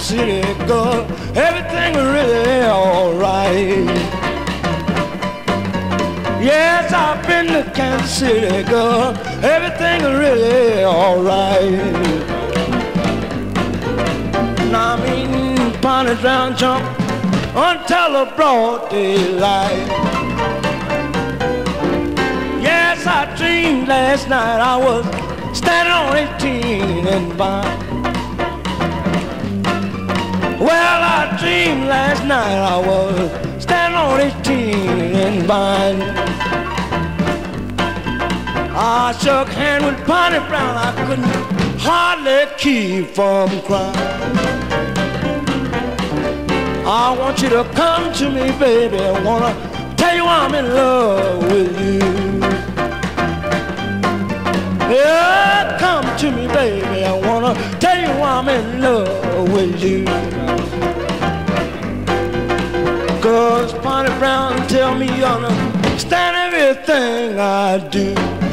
City, girl, everything really alright. Yes, I've been to Kansas City, girl, everything really alright. Now I'm eating pounded round jump until the broad daylight. Yes, I dreamed last night I was standing on 18 and Vine. Well, I dreamed last night I was standing on 18 and Vine. I shook hands with Piney Brown, I couldn't hardly keep from crying. I want you to come to me, baby, I wanna tell you I'm in love with you. Yeah, come to me, baby, I wanna tell you I'm in love with you. 'Cause Piney Brown tell me you understand everything I do.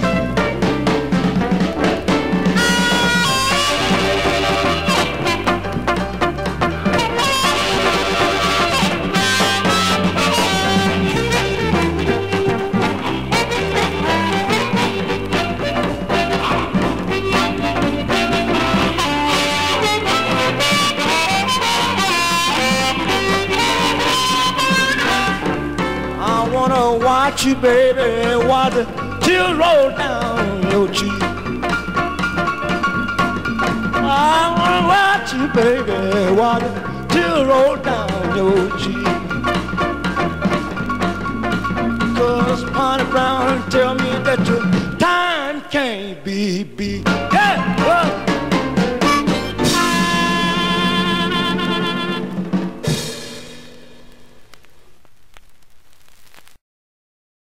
Watch you, baby, while the tears roll down your cheek. I wanna watch you, baby, while the tears roll down your cheek. 'Cause Piney Brown tell me that your time can't be beat.